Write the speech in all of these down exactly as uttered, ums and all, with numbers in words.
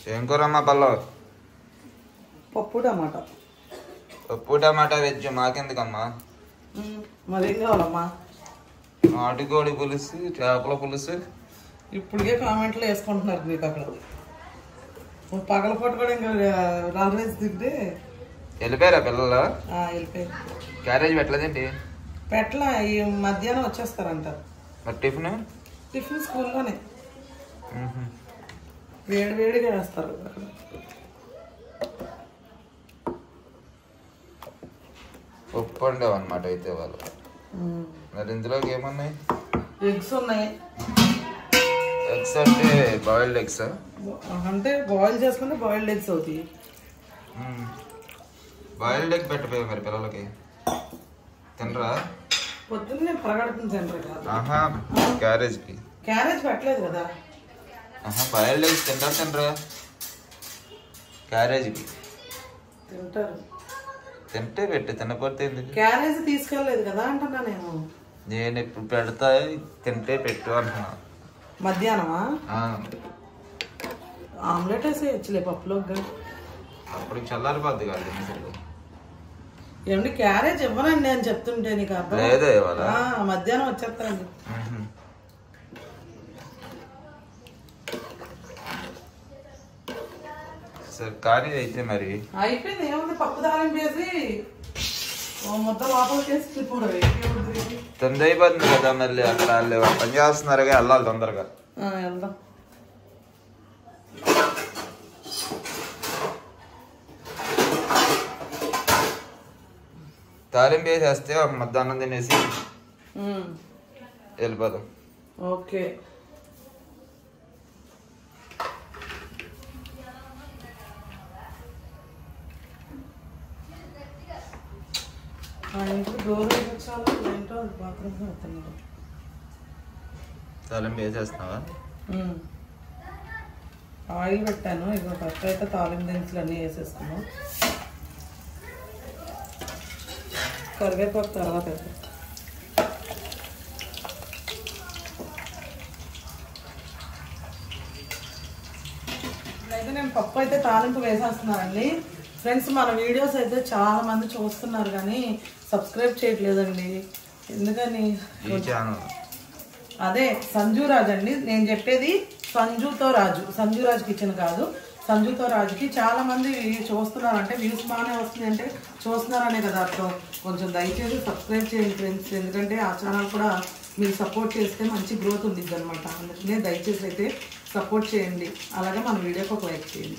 ఏం కూరమ్మా పల్లవ్? పప్పు టమాటా. పప్పు టమాటా వెజ్ మాకెందుకమ్మా? మరేం కావాలమ్మా? నాటుకోడి పులుసు, చేపల పులుసు. ఇప్పటికే కామెంట్లు వేసుకుంటున్నారు నీకు అక్కడ. పగలపూట కూడా ఇంకా రాల్రేసి తింటే వెళ్ళిపోయారా పిల్లలు? వెళ్ళిపోయారు. క్యారేజ్ పెట్టలేదండి? పెట్టలా, ఈ మధ్యాహ్నం వచ్చేస్తారంట. మరి టిఫిన్? టిఫిన్ స్కూల్లోనే వేడి వేడిగా వేస్తారు. పప్పు వండావు అనమాట అయితే వాళ్ళు. మరి ఇందులోకి ఏమున్నాయి? ఎగ్స్ ఉన్నాయి. ఎగ్స్ అంటే బాయిల్డ్ ఎగ్స్? అంటే బాయిల్ చేసుకుంటే బాయిల్డ్ ఎగ్స్ అవుతాయి. బాయిల్డ్ ఎగ్ పెట్టపోయావు మరి పిల్లలకి తినరా? పొద్దున్న నేను పరగడుపుని తినరు కాదు. ఆహా, క్యారేజ్కి క్యారేజ్ పెట్టలేదు కదా. ఆహా, బాయిల్డ్ ఎగ్స్ తింటారు తినరా? క్యారేజ్కి తింటారు. తింటే పెట్టి తినకపోతే ఎందుకు? క్యారేజ్ తీసుకెళ్ళలేదు కదా అంటున్నా నేను. నేను ఇప్పుడు పెడతా, తింటే పెట్టు అంటున్నా. మధ్యాహ్నమా? ఆమ్లెట్ వేసేయచ్చులే పప్పులో. అప్పుడు చల్లారిపోద్ది కాదు. ఏమండి క్యారేజ్ ఇవ్వనండి అని చెప్తుంటే నీకు అర్థం లేదే? మధ్యాహ్నం వచ్చేస్తానండి. సరే కానీ అయితే మరి అయిపోయింది. ఏముంది, పప్పు దారం వేసి ముద్ద లోపలికి వేసి తిప్పడం. తొందర అయిపోతుంది కదా. మళ్ళీ అక్కడ వాళ్ళు పని చేస్తున్నారుగా, వెళ్ళాలి తొందరగా. వెళ్దాం. తాలింపు వేసేస్తే ఒక ముద్ద అన్నం తినేసి వెళ్ళిపోదాం. ఓకే. తాలింపు వేసేస్తున్నావా? ఆయిల్ పెట్టాను. ఇక ఫస్ట్ అయితే తాలింపు దినుసులు అన్నీ వేసేసుకున్నాం. కరివేపాకు తర్వాత అయితే నేను పప్పు అయితే తాలింపు వేసేస్తున్నానండి. ఫ్రెండ్స్, మన వీడియోస్ అయితే చాలా మంది చూస్తున్నారు కానీ సబ్స్క్రైబ్ చేయట్లేదండి. ఎందుకని? అదే సంజు రాజు అండి నేను చెప్పేది. సంజుతో రాజు, సంజు రాజు కిచెన్ కాదు, సంజుతో రాజుకి చాలా మంది చూస్తున్నారు. అంటే వ్యూస్ బాగానే వస్తుంది అంటే చూస్తున్నారనే కదా అర్థం. కొంచెం దయచేసి సబ్స్క్రైబ్ చేయండి ఫ్రెండ్స్. ఎందుకంటే ఆ ఛానల్ కూడా మీరు సపోర్ట్ చేస్తే మంచి గ్రోత్ ఉండిద్ది అనమాట. అందుకనే దయచేసి అయితే సపోర్ట్ చేయండి. అలాగే మన వీడియోకి ఒక లైక్ చేయండి.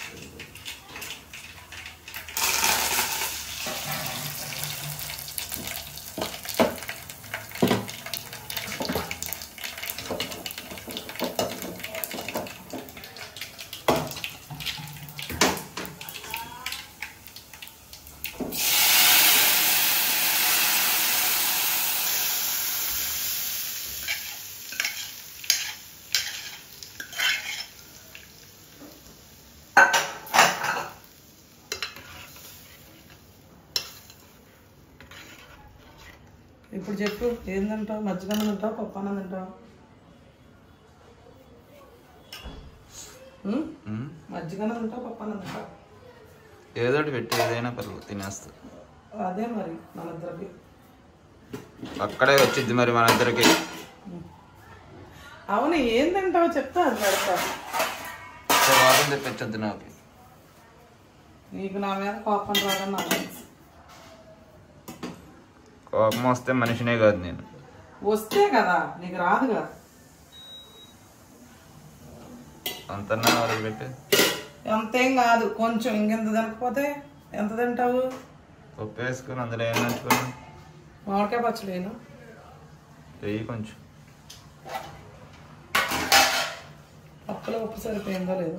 ఇప్పుడు చెప్పు, ఏందంటావు? మజ్జిగన్నం తింటావు, పప్పు అన్నం తింటావు? మజ్జిగన్నం తింటావు, పప్పు అన్నం తింటావు? ఏదో పెట్టి ఏదైనా పర్లేదు తినేస్తా. అదే మరి మన ఇద్దరికి అక్కడే వచ్చింది మరి మన ఇద్దరికి. అవును, ఏం తింటావు చెప్తా, అది పెడతా. వారం తెప్పించద్దు నాకు. నీకు నా మీద కోపం రాదని నాకు తెలుసు. కోపం వస్తే మనిషినే కాదు నేను. వస్తే కదా, నీకు రాదుగా. అంతన్నా వాళ్ళు పెట్టి అంతేం కాదు, కొంచెం ఇంకెంత తినకపోతే ఎంత తింటావు? ఉప్పు వేసుకుని అందులో ఏం నంచుకోను. మామిడికాయ పచ్చలేను వెయ్యి కొంచెం. పప్పులో ఉప్పు సరిపోయిందో లేదో.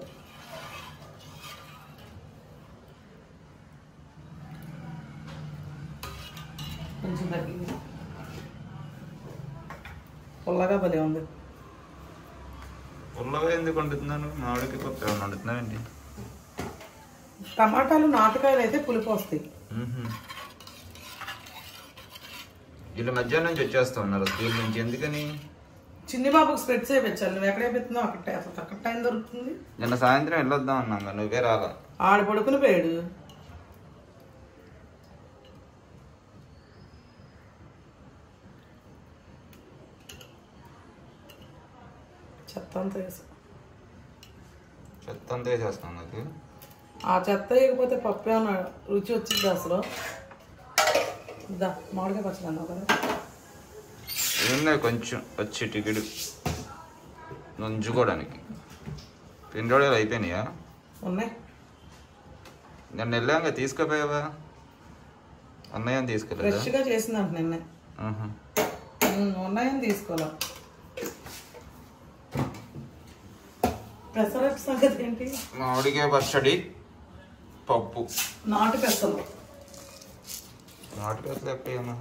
కొంచెం తగ్గింది. పుల్లగా భలే ఉంది. పుల్లగా ఎందుకు వండుతున్నాను? మామిడికి పప్పు ఏమన్నా వండుతున్నానండి. టమాటాలు నాటుకాయలు అయితే పులుపు వస్తాయి. వీళ్ళు మధ్యాహ్నం నుంచి వచ్చేస్తా ఉన్నారు స్కూల్ నుంచి. ఎందుకని? చిన్ని బాబుకి స్ప్రెడ్స్ వేయించాలి. నువ్వు ఎక్కడ వేపిస్తున్నావు? అక్కడ అసలు అక్కడ టైం దొరుకుతుంది. నిన్న సాయంత్రం వెళ్ళొద్దాం అన్నాం, నువ్వే రాలా. ఆడ పడుకుని పోయాడు. చెత్త అంతా వేసా. చెత్త అంతా వేసేస్తాం నాకు. ఆ చెత్త వేయకపోతే పప్పు ఏమన్నా రుచి వచ్చింది అసలు. ఇద్దా మామిడికాయ పచ్చడి అన్నావు కదా. ఏముంది కొంచెం వచ్చి టికెట్ నంచుకోవడానికి. పిండి వడలు అయిపోయినాయా? ఉన్నాయి. నేను వెళ్ళాక తీసుకుపోయావా? ఉన్నాయని తీసుకోలేదా? ఫ్రెష్గా చేసిందంట నిన్నే. ఉన్నాయని తీసుకోలే. పెసరట్టు సంగతి ఏంటి? మామిడికాయ పచ్చడి, పప్పు, నాటు పెసలు. నాటు పెసలు ఎక్కడేమా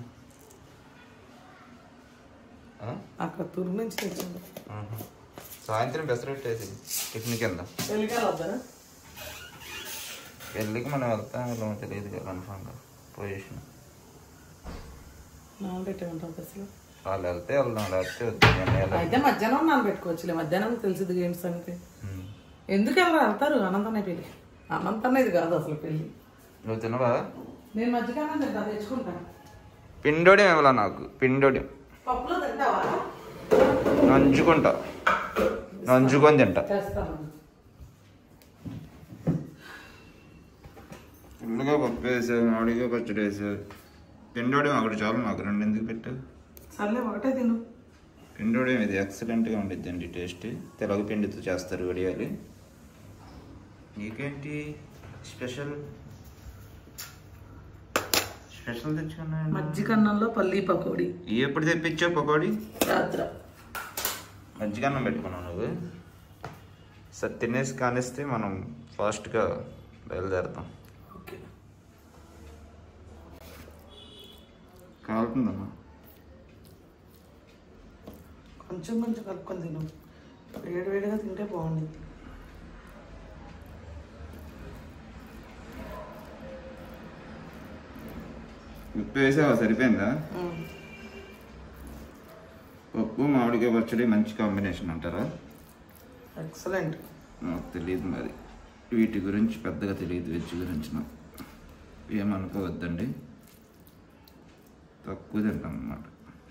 అక్కడ తురు నుంచి తెచ్చింది. సాయంత్రం పెసరట్టు వేసి టిఫిన్ కింద. వెళ్ళికాయలు వద్దా? పెళ్ళికి మనం వెళ్తాం తెలియదు కదా కన్ఫామ్గా పొజిషన్. నానబెట్టేమంటావు పెసలు? వాళ్ళు వెళ్తే వెళ్దాం, లేకపోతే వద్దాం. అయితే మధ్యాహ్నం నానబెట్టుకోవచ్చులే. మధ్యాహ్నం తెలిసింది గేమ్స్ సంగతి. ఎందుకు వెళ్ళరా? వెళ్తారు అనంతనే పెళ్ళి. అనంతనేది కాదు అసలు పెళ్ళి. నువ్వు తినవా? నేను మధ్యకాలం తింటా, తెచ్చుకుంటాను. పిండోడి ఇవ్వాల నాకు. పిండోడి పప్పులో తింటావా? నంచుకుంటా, నంచుకొని తింటా. చేస్తాను. ఫుల్గా పప్పు వేసావు, మామిడిగా పచ్చడి వేసావు. పిండోడి ఒకటి చాలు నాకు. రెండు ఎందుకు పెట్టావు? సర్లే ఒకటే తిను. పిండోడి ఇది ఎక్సలెంట్గా ఉండిద్ది అండి. టేస్ట్ తెలగ పిండితో చేస్తారు వడియాలి. నీకేంటి స్పెషల్? స్పెషల్ తెచ్చుకున్నా. మజ్జిగన్నంలో పల్లీ పకోడీ. ఎప్పుడు తెప్పించావు పకోడీ? రాత్ర. మజ్జిగన్నం పెట్టుకున్నావు నువ్వు. సరే తినేసి కానిస్తే మనం ఫాస్ట్గా బయలుదేరుతాం. ఓకే. కాలుతుందమ్మా. కొంచెం కొంచెం కలుపుకొని తిను. వేడి వేడిగా తింటే బాగుంది. ఉప్పు వేసావా? సరిపోయిందా? పప్పు మామిడికాయ పచ్చడి మంచి కాంబినేషన్ అంటారా? ఎక్సలెంట్. నాకు తెలియదు మరి వీటి గురించి పెద్దగా తెలియదు. వెజ్ గురించి నాకు ఏమనుకోవద్దండి, తక్కువ తింటాం అన్నమాట.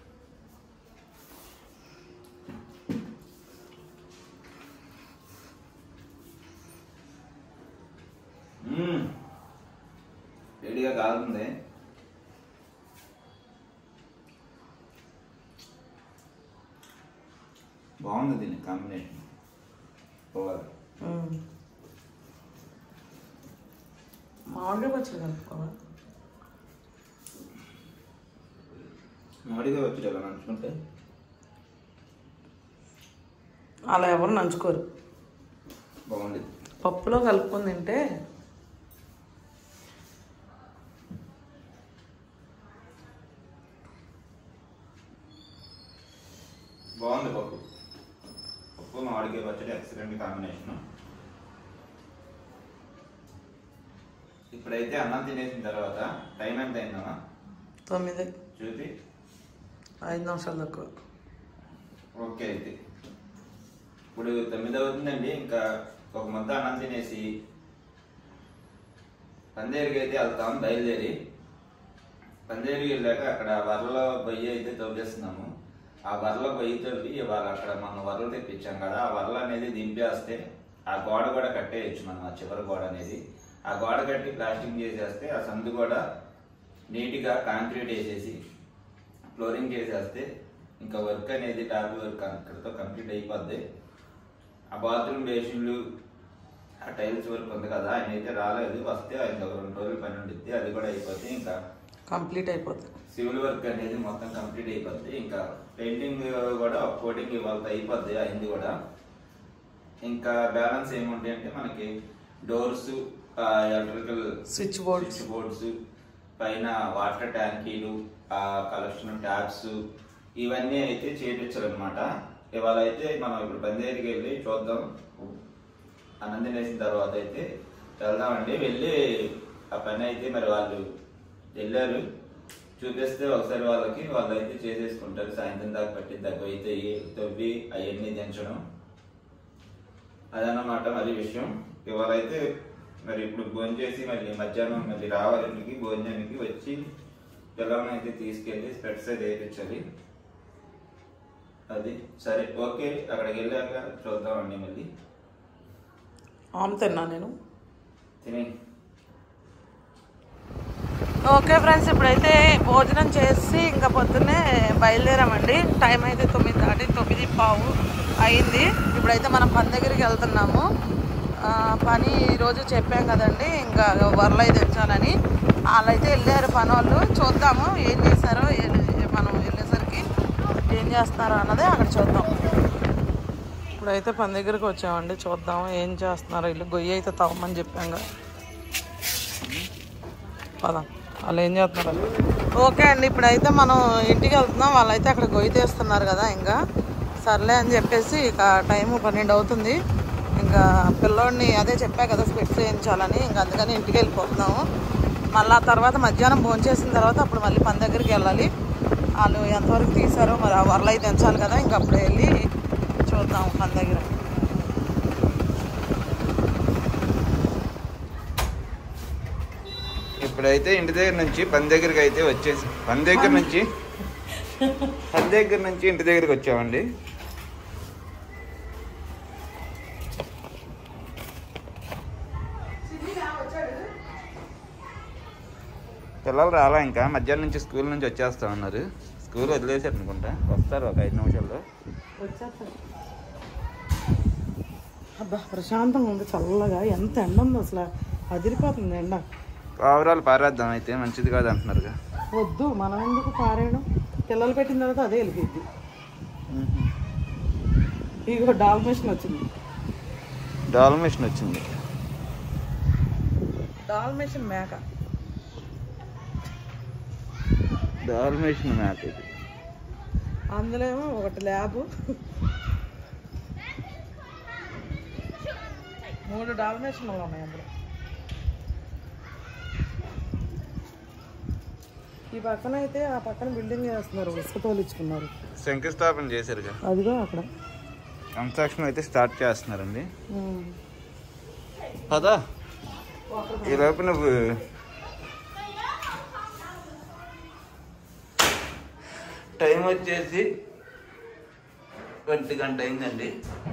వేడిగా కాలుతుంది. బాగుంది దీని కాంబినేషన్. పోవాలి. మామిడికాయ పచ్చడి కలుపుకోవా? మామిడికాయ పచ్చడి ఎలా నంచుకుంటే? అలా ఎవరు నంచుకోరు. బాగుంది. పప్పులో కలుపుకొని తింటే బాగుంది. పప్పు పప్పు మామిడికాయ పచ్చడి ఎక్సలెంట్ కాంబినేషన్. ఇప్పుడైతే అన్నం తినేసిన తర్వాత టైం ఎంత అయిందమ్మా? తొమ్మిది. చూపి. ఐదు నిమిషాలు తక్కువ. ఓకే. అయితే ఇప్పుడు తొమ్మిది అవుతుందండి. ఇంకా ఒక ముద్ద అన్నం తినేసి పందేరికి అయితే వెళ్తాం. బయలుదేరి పందేరికి వెళ్ళాక అక్కడ వరలో బొయ్యి అయితే తవ్వేస్తున్నాము. ఆ వరల బొయ్యి తవ్వి ఇవాళ అక్కడ మనం వరలు తెప్పించాం కదా, ఆ వరలు అనేది దింపేస్తే ఆ గోడ కూడా కట్టేయచ్చు మనం. ఆ చివరి గోడ అనేది ఆ గోడ కట్టి ప్లాస్టింగ్ చేసేస్తే ఆ సందు కూడా నీట్గా కాంక్రీట్ వేసేసి ఫ్లోరింగ్ చేసేస్తే ఇంకా వర్క్ అనేది టాప్ వర్క్ అక్కడితో కంప్లీట్ అయిపోద్ది. ఆ బాత్రూమ్ బేసిన్లు ఆ టైల్స్ వర్క్ ఉంది కదా, ఆయన అయితే రాలేదు. వస్తే ఆయన ఒక రెండు రోజులు పని ఉండిద్ది, అది కూడా అయిపోతే ఇంకా కంప్లీట్ అయిపోతుంది. సివిల్ వర్క్ అనేది మొత్తం కంప్లీట్ అయిపోద్ది. ఇంకా పెయింటింగ్ కూడా కోటింగ్ ఇవాళ అయిపోద్ది, అయింది కూడా. ఇంకా బ్యాలెన్స్ ఏముంటాయి అంటే మనకి doors, electrical switch board switch boards, పైన వాటర్ ట్యాంకీలు, ఆ కలెక్షన్ ట్యాప్స్, ఇవన్నీ అయితే చేయించాలన్నమాట. ఇవాళ అయితే మనం ఇప్పుడు బందేరికి వెళ్ళి చూద్దాం. అన్నం తినేసిన తర్వాత అయితే వెళ్దామండి. వెళ్ళి ఆ పని అయితే మరి వాళ్ళు వెళ్ళారు చూపిస్తే ఒకసారి వాళ్ళకి వాళ్ళు అయితే చేసేసుకుంటారు. సాయంత్రం దాకా పట్టింది దగ్గర అయితే తవ్వి అవన్నీ దించడం అదన్నమాట మరి విషయం. ఇవాళ అయితే మరి ఇప్పుడు భోజనం చేసి మళ్ళీ మధ్యాహ్నం మళ్ళీ రావాలి ఇంటికి. భోజనానికి వచ్చి పిల్లల్ని అయితే తీసుకెళ్ళి స్పెట్స్ అయితే వేయించాలి. అది సరే ఓకే. అక్కడికి వెళ్ళాక చూద్దామండి మళ్ళీ. ఆమె తిన్నా నేను తినే. ఓకే ఫ్రెండ్స్, ఇప్పుడైతే భోజనం చేసి ఇంకా పొద్దున్నే బయలుదేరామండి. టైం అయితే తొమ్మిది దాటి తొమ్మిది పావు అయింది. ఇప్పుడైతే మనం పని దగ్గరికి వెళ్తున్నాము. పని ఈరోజు చెప్పాం కదండి, ఇంకా వరలు అయితే తెచ్చాలని. వాళ్ళైతే వెళ్ళారు పని వాళ్ళు. చూద్దాము ఏం చేస్తారో, మనం వెళ్ళేసరికి ఏం చేస్తారో అన్నదే అక్కడ చూద్దాం. ఇప్పుడైతే పని దగ్గరికి వచ్చామండి, చూద్దాము ఏం చేస్తున్నారో. వీళ్ళు గొయ్యి అయితే తవ్వమని చెప్పాం కదా, పదాం వాళ్ళు ఏం చేస్తున్నారు. ఓకే అండి, ఇప్పుడైతే మనం ఇంటికి వెళ్తున్నాం. వాళ్ళైతే అక్కడ గొయ్యి తీస్తున్నారు కదా, ఇంకా సర్లే అని చెప్పేసి ఇక టైము పన్నెండు అవుతుంది. ఇంకా పిల్లోడిని అదే చెప్పా కదా స్పెట్స్ చేయించాలని, ఇంకా అందుకని ఇంటికి వెళ్ళిపోతున్నాము. మళ్ళీ ఆ తర్వాత మధ్యాహ్నం భోజనం చేసిన తర్వాత అప్పుడు మళ్ళీ పని దగ్గరికి వెళ్ళాలి. వాళ్ళు ఎంతవరకు తీసారో మరి ఆ వరలు అయితే తెంచాలి కదా, ఇంకా అప్పుడు వెళ్ళి చూద్దాం పని దగ్గర. ఇప్పుడైతే ఇంటి దగ్గర నుంచి పని దగ్గరికి అయితే వచ్చేసి పని దగ్గర నుంచి పని దగ్గర నుంచి ఇంటి దగ్గరికి వచ్చామండి. పిల్లలు రాలా, ఇంకా మధ్యాహ్నం నుంచి స్కూల్ నుంచి వచ్చేస్తా ఉన్నారు. స్కూల్ వదిలేసారు అనుకుంటా, వస్తారు ఒక ఐదు నిమిషాల్లో. అబ్బా ప్రశాంతంగా ఉంది, చల్లగా. ఎంత ఎండ ఉంది అసలు, అదిరిపోతుంది ఎండ. పావురాలు పారేద్దాం అయితే, మంచిది కాదు అంటున్నారుగా. వద్దు, మనం ఎందుకు పారేయడం, పిల్లలు పెట్టిన తర్వాత అదే వెళ్ళిపోద్ది. ఇగో డాల్ మెషిన్ వచ్చింది. డాల్ మెషిన్ వచ్చింది డాల్ మెషిన్ మేక డాల్ మెషిన్ మేక ఇది. అందులో ఏమో ఒకటి ల్యాబ్, మూడు డాల్ మెషిన్లు ఉన్నాయి అందులో. ఈ పక్కన అయితే ఆ పక్కన బిల్డింగ్ చేస్తున్నారు, ఇసుక తోలించుకున్నారు, శంకుస్థాపన చేశారుగా. అదిగో అక్కడ కన్స్ట్రక్షన్ అయితే స్టార్ట్ చేస్తున్నారండి. పదా ఈ లోపు నువ్వు టైం వచ్చేసి ఒంటి గంట అయిందండి.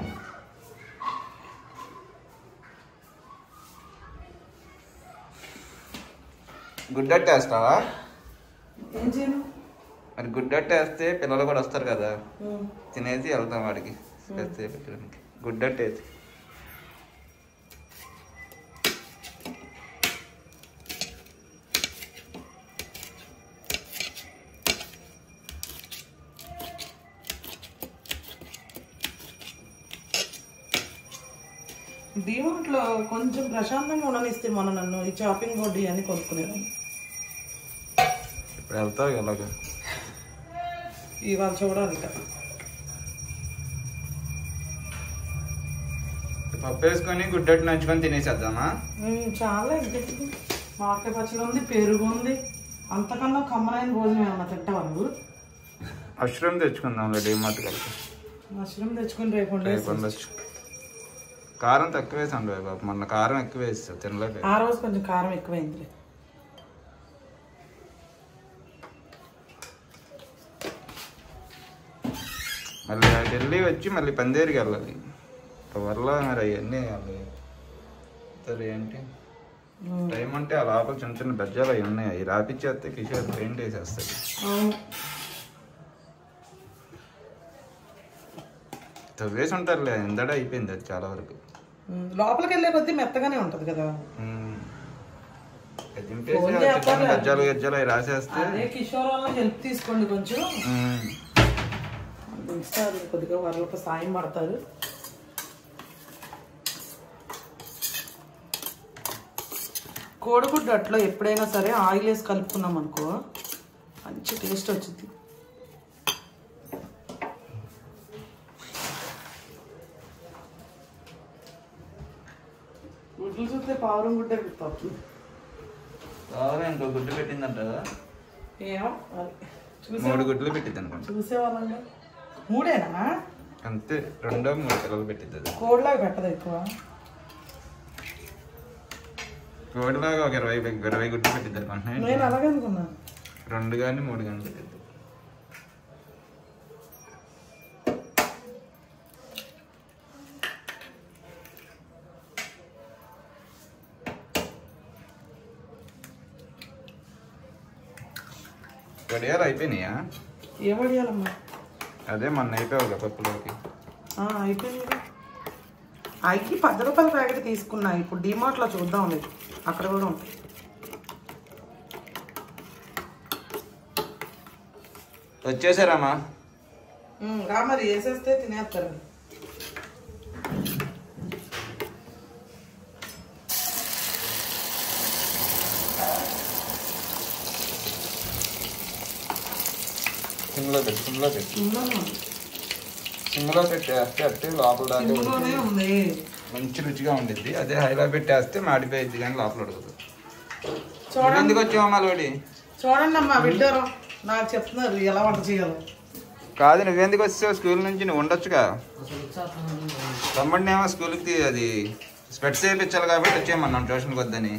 గుడ్డట్టేస్తావా? ఏం చేయను మరి గుడ్డట్టేస్తే పిల్లలు కూడా వస్తారు కదా, తినేసి వెళ్తాం వాడికి పెట్టడానికి. గుడ్డట్టేసి డిమార్ట్లో కొంచెం ప్రశాంతంగా ఉండనిస్తే మన నన్ను ఈ షాపింగ్ బోర్డు ఇవన్నీ కొనుక్కునేదాన్ని. ఇప్పుడు వెళ్తావు ఎలాగ ఇవాళ చూడాలి. పప్పు వేసుకొని గుడ్డట్టు నంచుకొని తినేసేద్దామా? చాలా ఇంకెందుకు, మామిడికాయ పచ్చడి ఉంది, పెరుగు ఉంది. అంతకన్నా కమ్మరైన భోజనం ఏమన్నా తింటావా నువ్వు? మష్రూమ్ తెచ్చుకుందాం డిమార్ట్ కలిపి. మష్రూమ్ తెచ్చుకుని రేపు ఉండొచ్చు. కారం తక్కువ వేసాం బాబు, మొన్న కారం ఎక్కువ వేస్తావు తినలేక. ఆ రోజు కొంచెం కారం ఎక్కువైంది. మళ్ళీ ఢిల్లీ వచ్చి మళ్ళీ పందేరికి వెళ్ళాలి. వరలో మరి అవన్నీ సరే ఏంటి టైం అంటే ఆ లోపల చిన్న చిన్న బజ్జాలు అవి ఉన్నాయి, అవి రాపిచ్చేస్తే కిషోర్ పెయింట్ వేసేస్తాడు. తవ్వేసి ఉంటారులే, ఎందడ అయిపోయింది అది చాలా వరకు. లోపలికి వెళ్ళే కొద్దీ మెత్తగానే ఉంటది కదా. గజ్జాలు గజ్జాలు అవి రాసేస్తే. కిషోర్ వల్ల హెల్ప్ తీసుకోండి కొంచెం, కొద్దిగా వాళ్ళకి సాయం పడతారు. కోడిగుడ్డు అట్లా ఎప్పుడైనా సరే ఆయిల్ వేసి కలుపుకున్నాం అనుకో మంచి టేస్ట్ వచ్చింది. గుడ్లు చూస్తే పావురం గుడ్డ ఇంకో గుడ్డు పెట్టిందంట. ఏమో మూడు గుడ్లు పెట్టిద్ది అనుకోండి. చూసేవాళ్ళంగా మూడేనా? అంతే, రెండో మూడు పిల్లలు పెట్టిద్ది. కోడిలాగా పెట్టదు ఎక్కువ. కోడిలాగా ఒక ఇరవై ఇరవై గుడ్లు పెట్టిద్ది అనుకుంటున్నా. నేను అలాగే అనుకున్నాను. రెండు కానీ మూడు కానీ పెట్టిద్ది. వడియాలు అయిపోయినాయా? ఏ వడియాలమ్మా? అదే మొన్న అయిపోయావు పప్పులోకి. అయిపోయింది. ఐకి పది రూపాయల ప్యాకెట్ తీసుకున్నా. ఇప్పుడు డిమార్ట్లో చూద్దాం లేదు, అక్కడ కూడా ఉంటాయి. వచ్చేసారమ్మా? రా మరి, వేసేస్తే తినేస్తారు. సిమ్లో పెట్టి సిమ్లో పెట్టి సిమ్లో పెట్టేస్తే అట్టే లోపల దాకా మంచి రుచిగా ఉండిద్ది. అదే హైలో పెట్టేస్తే మాడిపోయిద్ది కానీ లోపల ఉడకదు. ఎందుకు వచ్చావమ్మా లోడి? చూడండి అమ్మా, బిడ్డారు నాకు చెప్తున్నారు ఎలా వంట చేయాలో. కాదు, నువ్వెందుకు వచ్చావు? స్కూల్ నుంచి నువ్వు ఉండొచ్చుగా. తమ్ముడిని ఏమో స్కూల్కి అది స్పెట్స్ వేయించాలి కాబట్టి వచ్చేయమన్నాం ట్యూషన్కి వద్దని.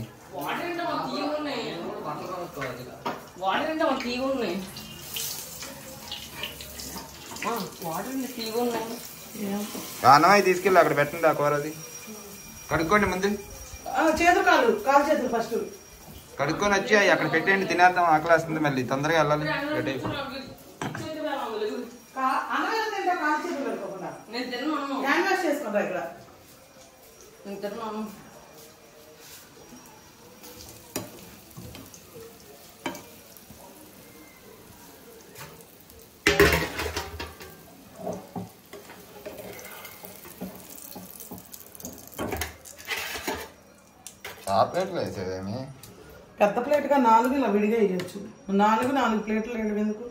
అన్నమయ్య తీసుకెళ్ళి అక్కడ పెట్టండి ఆ కూర. అది కడుక్కోండి ముందు. చేతులు కాదు, కాలు చేతులు ఫస్ట్ కడుక్కొని వచ్చి అక్కడ పెట్టండి, తినేద్దాం. ఆకలి వస్తుంది, మళ్ళీ తొందరగా వెళ్ళాలి. ఆ ప్లేట్లు వేసేదేమి? పెద్ద ప్లేట్గా నాలుగు ఇలా విడిగా వేయచ్చు. నాలుగు నాలుగు ప్లేట్లు వేయడం ఎందుకు?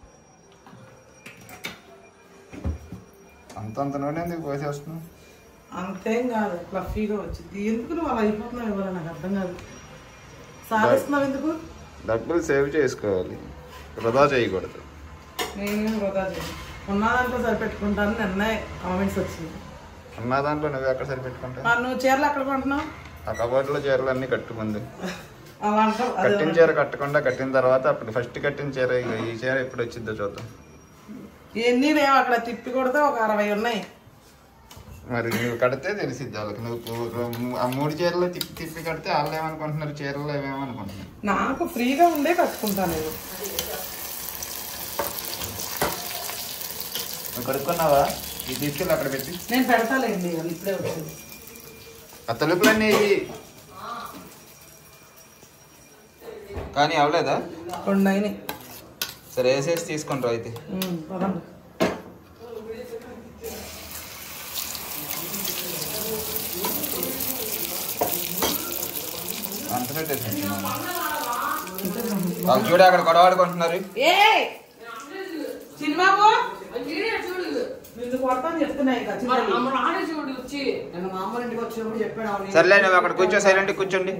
అంతంత నూనె ఎందుకు పోసేస్తున్నావు? అంతేం కాదు, ఫ్లఫీగా వచ్చింది. ఎందుకు నువ్వు అలా అయిపోతున్నావు? ఎవరు నాకు అర్థం కాదు. సాధిస్తున్నావు ఎందుకు? డబ్బులు సేవ్ చేసుకోవాలి, వృధా చేయకూడదు. నేనేం వృధా చేయను. ఉన్న దాంట్లో సరిపెట్టుకుంటాను. నిన్నే కామెంట్స్ వచ్చింది. ఉన్న దాంట్లో నువ్వు ఎక్కడ సరిపెట్టుకుంటావు? నువ్వు చీరలు ఎక్కడ కొంటున్నావు? ఆ కబోర్డ్లో చీరలు అన్నీ కట్టుకుంది. కట్టిన చీర కట్టకుండా కట్టిన తర్వాత అప్పుడు ఫస్ట్ కట్టిన చీర ఈ చీర ఎప్పుడు వచ్చిందో చూద్దాం. ఎన్ని లేవు అక్కడ, తిప్పి కొడితే ఒక అరవై ఉన్నాయి. మరి నువ్వు కడితే తెలిసిద్ది వాళ్ళకి. నువ్వు ఆ మూడు చీరలు తిప్పి తిప్పి కడితే వాళ్ళు ఏమనుకుంటున్నారు, చీరలు ఏమేమనుకుంటున్నారు. నాకు ఫ్రీగా ఉండే కట్టుకుంటాను నేను. నువ్వు కడుక్కున్నావా? ఇది తీసుకెళ్ళి అక్కడ పెట్టి. నేను పెడతాలేండి, ఇప్పుడే వచ్చింది. ఆ తలుపులన్నీ కానీ అవలేదా? రెండు అయినాయి. సరే వేసేసి తీసుకుంటారు అయితే. అంత పెట్టేసి చూడ అక్కడ గొడవ ఆడుకుంటున్నారు. సర్లే, నువ్వు అక్కడ కూర్చో, సైలెంట్ కూర్చోండి.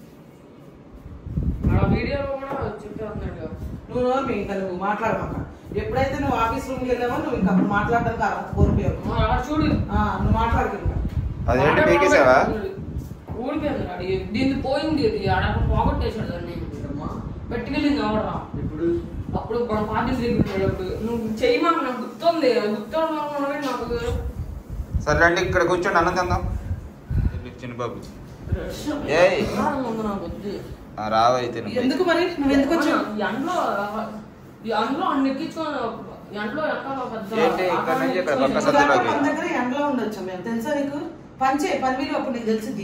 నువ్వు ఇంకా నువ్వు మాట్లాడమాక. ఎప్పుడైతే నువ్వు ఆఫీస్ రూమ్కి వెళ్ళావో నువ్వు ఇంకా మాట్లాడడానికి అర్హత కోల్పోయావు. నువ్వు మాట్లాడుతున్నా. అదేంటి పీకేసావా? దీన్ని పోయింది, పోగొట్టేసాడు దాన్ని పెట్టుకెళ్ళింది ఎవడరా. అప్పుడు పార్టీ అప్పుడు నువ్వు చేయమని నాకు గుర్తుంది. గుర్తు నాకు. సరే అండి, ఇక్కడ కూర్చోండి, అన్నం తిందాం. చిన్న బాబు రావైతే ఎందుకు మరి నువ్వు ఎందుకు వచ్చావు? ఎండలో ఎండలో అన్ని ఎక్కించుకొని ఎండలో దగ్గర ఎండలో ఉండొచ్చు మేము. తెలుసా నీకు? పంచే పని అప్పుడు నీకు తెలిసింది.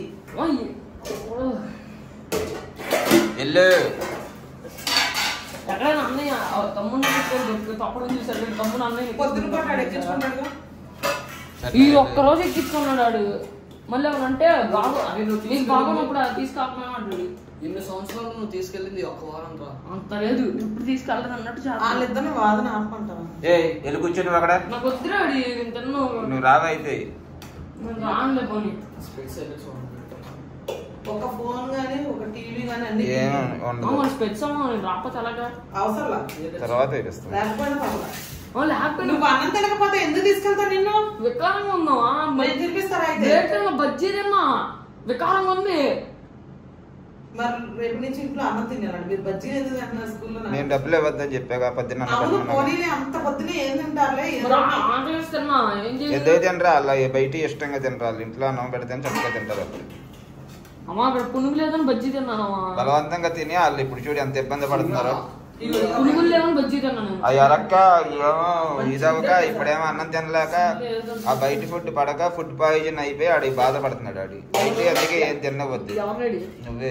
ఎక్కడైనా అన్నయ్య తమ్ముడు తప్పుడు చూసాడు. తమ్ముడు అన్నయ్య పొద్దున పాటు ఎక్కించుకున్నాడు. ఈ ఒక్కరోజు ఎక్కించుకున్నాడు వాడు. మళ్ళీ ఎవరంటే బాగు నీకు బాగున్నప్పుడు తీసుకున్నా అంటాడు. ఎన్ని సంవత్సరాలు నువ్వు తీసుకెళ్ళింది ఒక్క వారం రా. అంత లేదు, ఇప్పుడు తీసుకెళ్ళదు అన్నట్టు. వాళ్ళిద్దరిని వాదన ఆపుకుంటావా? ఏ కూర్చొని అక్కడ నాకు వద్దురాడు. నువ్వు రావైతే రానులే పోనీ. ఒక ఫోన్ గానీ ఒక టీవీ గానీ అన్ని స్పెట్స్ రాకపోతే అలాగా అవసరం తర్వాత లేకపోయినా పర్వాలేదు. లేకపోతే నువ్వు అన్నం తినకపోతే ఎందుకు తీసుకెళ్తా నిన్ను? వికారంగా ఉన్నావా? తినిపిస్తారా అయితే? బజ్జీ తిన్నా వికారంగా ఉంది. మరి రేపు నుంచి ఇంట్లో అన్నం తినాలండి. మీరు బజ్జీ ఎందుకు తింటున్నారు స్కూల్లో? నేను డబ్బులు ఇవ్వద్దని చెప్పాగా పొద్దున్న. అవును పోనీలే, అంత పొద్దునే ఏం తింటారులే. ఎందుకు తినరా? అలా బయట ఇష్టంగా తినరాలు. ఇంట్లో అన్నం పెడితే చక్కగా తింటారు. అప్పుడు అమ్మా అక్కడ పునుగు లేదని బజ్జీ తిన్నానమ్మా. బలవంతంగా తిని వాళ్ళు ఇప్పుడు చూడు ఎంత ఇబ్బంది పడుతున్నారో. పునుగులు లేవని బజ్జీ తిన్నాను. అవి అలక్క ఏమో ఇదవక ఇప్పుడేమో అన్నం తినలేక ఆ బయట ఫుడ్ పడక ఫుడ్ పాయిజన్ అయిపోయి ఆడి బాధపడుతున్నాడు. ఆడి అయితే అందుకే ఏం తినవద్దు నువ్వే.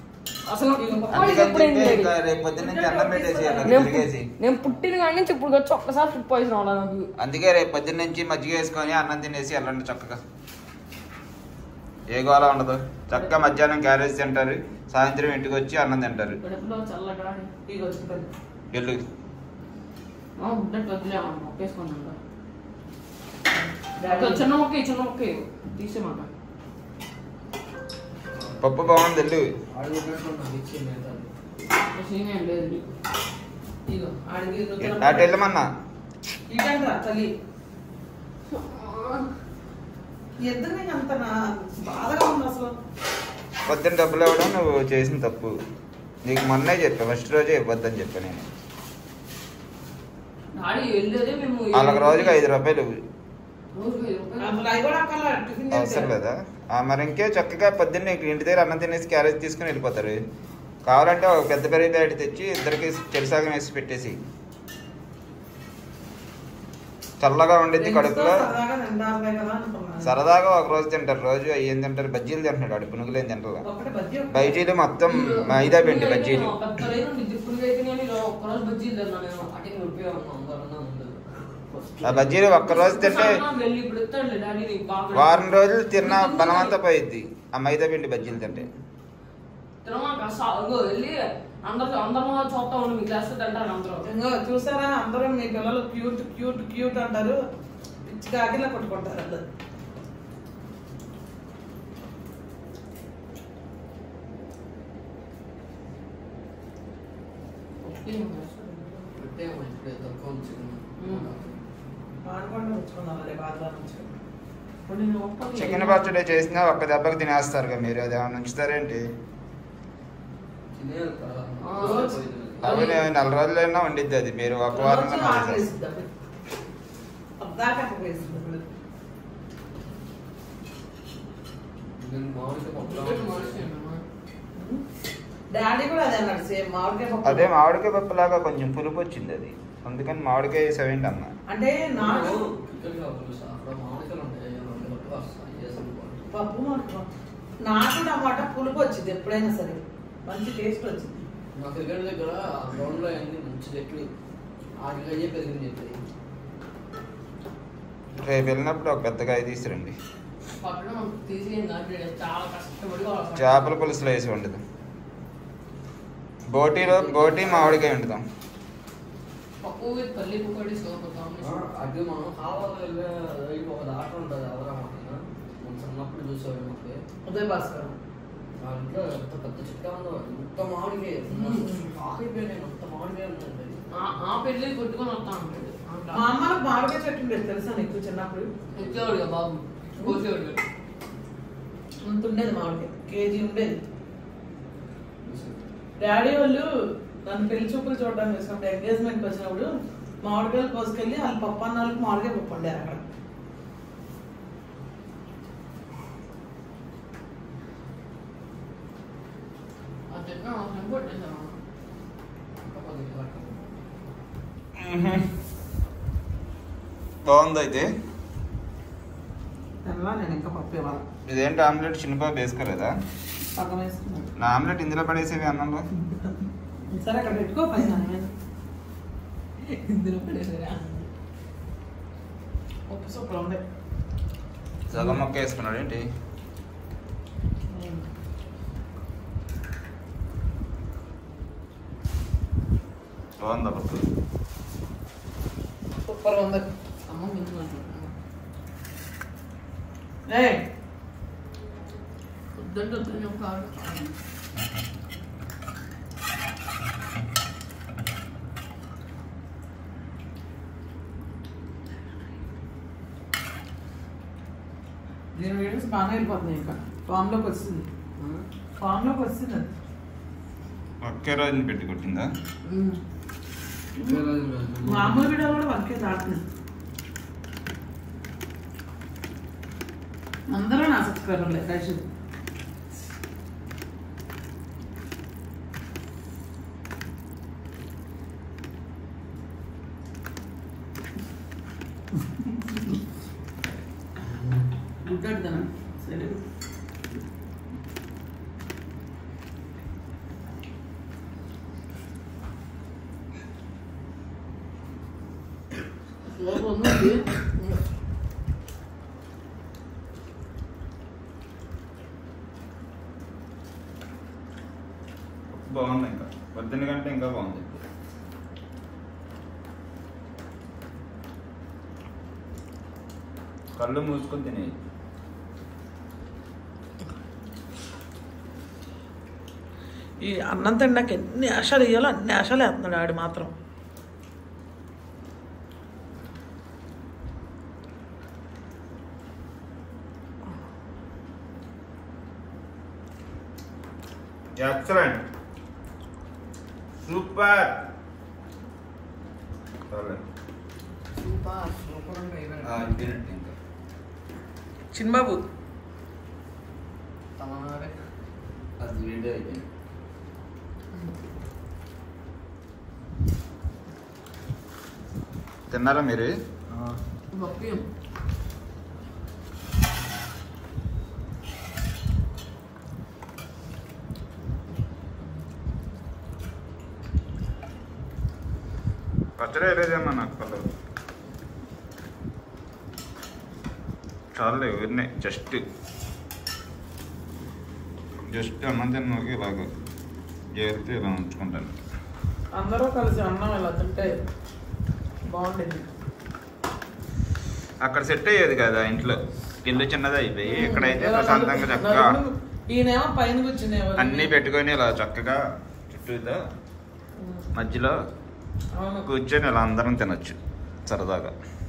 రేపు పొద్దున్న నుంచి అన్నం పెట్టేసి నేను పుట్టిన కాడి నుంచి ఇప్పుడు వచ్చి ఒక్కసారి ఫుడ్ పాయిజన్ అవ్వాలి నాకు. అందుకే రేపు పొద్దున్న నుంచి మజ్జిగ వేసుకొని అన్నం తినేసి వెళ్ళండి చక్కగా. ఏ గోళ ఉండదు. చక్కగా మధ్యాహ్నం క్యారేజ్ తింటారు, సాయంత్రం ఇంటికి వచ్చి అన్నం తింటారు. వెళ్ళు చిన్న మొక్క చిన్న మొక్క తీసేమాట. పప్పు బాగుంది. వెళ్ళు అటు వెళ్ళమన్నా. తల్లి ఎందుకు నీకు అంత బాధగా ఉంది అసలు? పొద్దున్న డబ్బులు ఇవ్వడం నువ్వు చేసిన తప్పు. నీకు మొన్నే చెప్పా, ఫస్ట్ రోజే ఇవ్వద్దని చెప్పా నేను. వాళ్ళకి రోజుకి ఐదు రూపాయలు అవసరం లేదా? మరి ఇంకే చక్కగా పొద్దున్న ఇంటి దగ్గర అన్నం తినేసి క్యారేజ్ తీసుకుని వెళ్ళిపోతారు. కావాలంటే ఒక పెద్ద పెరిగి ప్యాకెట్ తెచ్చి ఇద్దరికి చెరిసాగం వేసి పెట్టేసి చల్లగా ఉండిద్ది కడుపులో. సరదాగా ఒక రోజు తింటారు. రోజు ఏం తింటారు? బజ్జీలు తింటున్నాడు. ఆడు పునుగులు ఏం తింటారు? బజ్జీలు మొత్తం మైదా పిండి బజ్జీలు. ఆ బజ్జీలు ఒక్క రోజు తింటే వారం రోజులు తిన్న బలమంతా పోయిద్ది ఆ మైదా పిండి బజ్జీలు తింటే. చూసారా అందరూ మీ పిల్లలు క్యూట్ క్యూట్ క్యూట్ అంటారు, పిచ్చి కాకిలా కొట్టుకుంటారు అందరు. చికెన్ పచ్చడి చేసినా ఒక్క దెబ్బకి తినేస్తారు మీరు. అది ఏమన్నా ఉంచుతారేంటి? అవి నెల రోజులైనా వండిద్ది అది. మీరు ఒక వారం డాడీ కూడా అదే అన్నాడు సేమ్ మామిడికాయ పప్పు. అదే మామిడికాయ పప్పు లాగా కొంచెం పులుపు వచ్చింది అది, అందుకని మామిడికాయ వేసేవేంటి అన్న. అంటే నాకు పప్పు నాకు టమాటా పులుపు వచ్చింది ఎప్పుడైనా సరే, మంచి టేస్ట్ వచ్చింది. మా క్రికెట్ దగ్గర గ్రౌండ్ లో అన్ని మంచి చెట్లు ఆడికాయ పెరిగింది. రేపు వెళ్ళినప్పుడు ఒక పెద్దగా తీసుకురండి. చేపల పులుసులో వేసి వండుదాం. బోటీలో బోటీ మామిడికాయ వండుదాం. అది మనం కావాలి వెళ్ళే ఒక దాట ఉంటుంది అవరా చిన్నప్పుడు చూసేవాడు. మాకు ఉదయ్ భాస్కర్ దాంట్లో ఎంత పెద్ద చెట్టు ఉందో ఎంత మామిడికాయ ఆగిపోయినాయి, అంత మామిడికాయ ఉంటుంది. ఆ పెళ్లి కొట్టుకొని వస్తా ఉంటాడు. మా అమ్మలకు మామిడికాయ చెట్టు ఉండేది తెలుసా నీకు? చిన్నప్పుడు ఇచ్చేవాడుగా బాబు, కోసేవాడు. అంత ఉండేది మామిడికాయ, కేజీ ఉండేది. డాడీ వాళ్ళు నన్ను పెళ్లి చూపులు చూడడానికి వచ్చినప్పుడు ఎంగేజ్మెంట్కి వచ్చినప్పుడు మామిడికాయలు కోసుకెళ్ళి వాళ్ళు పప్పు అన్నాళ్ళకి మామిడికాయ పప్పు వండారు అక్కడ. బాగుంది. అయితే నేను ఇంకా పప్పు ఇవ్వాలి. ఇదేంటి ఆమ్లెట్ చిన్నపాపు వేసుకోలేదా? పక్కన వేసుకున్నాను. నా ఆమ్లెట్ ఇందులో పడేసేవి అన్నంలో. సరే అక్కడ పెట్టుకో పైన ఇందులో పడేసారా? పప్పు సూపర్ ఉంది. సగం మొక్క వేసుకున్నాడు ఏంటి? బాగుందా పప్పు? సూపర్ ఉంది. అమ్మ వద్దంటే వద్దని కాదు. దీని వీడియోస్ బాగా వెళ్ళిపోతున్నాయి. ఇంకా ఫామ్లోకి వచ్చింది, ఫామ్లోకి వచ్చింది. అది ఒకే రోజుని పెట్టి కొట్టిందా? మామూలు వీడియో కూడా వర్కే దాటుతుంది. అందరూ నా సబ్స్క్రైబర్లే దయచేసి. గుడ్డడుతాను సరే. బాగుంది, ఇంకా పొద్దున్న కంటే ఇంకా బాగుంది. కళ్ళు మూసుకొని తినేది. ఈ అన్నం తిన్నాక ఎన్ని ఆశలు ఇవ్వాలో అన్ని ఆశలు వేస్తున్నాడు ఆడు మాత్రం. Excellent, super. సూపర్ సూపర్ అంటే తినట్టు ఇంకా చిన్నబాబు తమరే అది వీడియో అయిపోయింది. తిన్నారా మీరు? గొప్ప పచ్చడి వేరేదేమన్నా నాకు పర్లేదు. చాలే ఊరినే జస్ట్ జస్ట్ అన్నం తిన్నాక ఇలాగ చేరితే ఇలా ఉంచుకుంటాను. అందరూ కలిసి అన్నం ఇలా తింటే బాగుండేది. అక్కడ సెట్ అయ్యేది కదా ఇంట్లో, ఇల్లు చిన్నది అయిపోయి ఇక్కడైతే ప్రశాంతంగా చక్కగా ఈయనేమో పైన కూర్చునే అన్నీ పెట్టుకొని ఇలా చక్కగా చుట్టూతో మధ్యలో కూర్చొని ఇలా అందరం తినొచ్చు సరదాగా.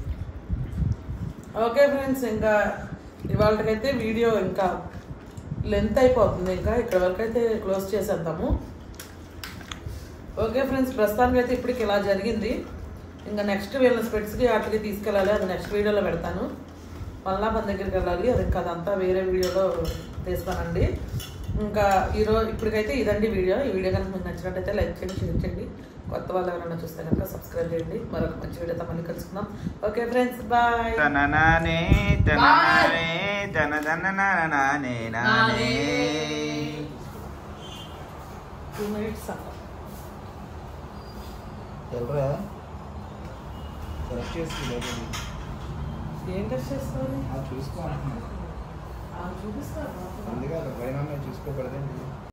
ఓకే ఫ్రెండ్స్, ఇంకా ఇవాళకైతే వీడియో ఇంకా లెంత్ అయిపోతుంది. ఇంకా ఇక్కడ వరకు అయితే క్లోజ్ చేసేద్దాము. ఓకే ఫ్రెండ్స్, ప్రస్తుతానికి అయితే ఇప్పటికి ఇలా జరిగింది. ఇంకా నెక్స్ట్ వీళ్ళ స్పెట్స్కి వాటికి తీసుకెళ్ళాలి, అది నెక్స్ట్ వీడియోలో పెడతాను. మళ్ళా మన దగ్గరికి వెళ్ళాలి, అది ఇంకా అదంతా వేరే వీడియోలో తీస్తానండి. ఇంకా ఈరోజు ఇప్పటికైతే ఇదండి వీడియో. ఈ వీడియో కనుక మీకు నచ్చినట్టయితే లైక్ చేయండి, షేర్ చేయండి. కొత్త వాళ్ళు ఎవరైనా చూస్తే కనుక సబ్స్క్రైబ్ చేయండి. మరొక మంచి వీడియోతో మళ్ళీ కలుసుకుందాం. Okay friends, bye. తననానే తననానే తనదననానే నానే. టూ మినిట్స్ ఎవరా సెలెక్ట్ చేసుకుంటారు. ఏం టెస్ట్ చేస్తారు? చూసుకోవాలి చూపిస్తారు అందుకే పైన చూసుకోకూడదండి.